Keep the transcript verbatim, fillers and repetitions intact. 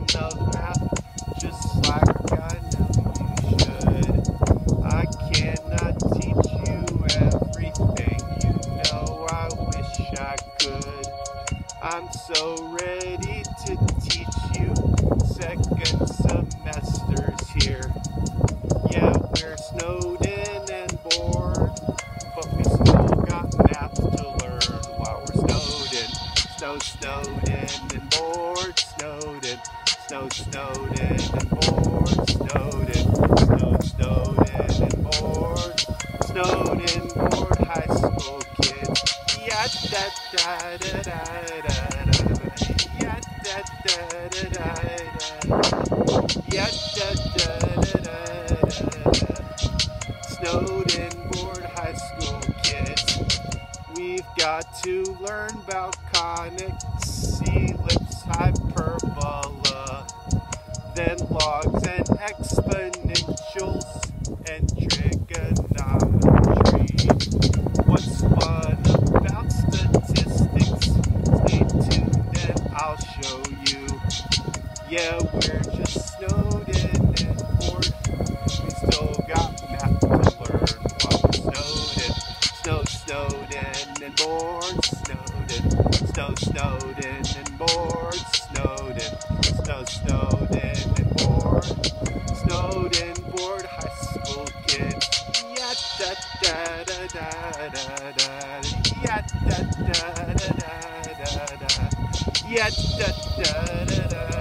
love math just like I know you should. I cannot teach you everything, you know I wish I could. I'm so ready to teach you, second semester's here. Yeah, we're snowed in and bored, but we still got math to learn while we're snowed in. Snow, snowed in and bored, snowed in. Snow, snowed in and bored, snowed in. Snow, snowed in and bored, snowed in, bored high school kids. Yeah, da da da da da da. Yeah, da da da da da. Yeah, da da da da da. Snowed in, bored high school kids. We've got to learn about conics, ellipse, hyperbola, then logs and exponentials and trigonometry. What's fun about statistics? Stay tuned and I'll show you. Yeah, we're just snowed in and bored. We still got math to learn while we're snowed in. Snow, snowed in and bored, snowed in. Snow, snowed in and bored, snowed in. Snow, snowed in and bored, snowed in, bored high school kids. Yeah, da da da da da da. Yeah, da da da da da da. Yeah, da da da da.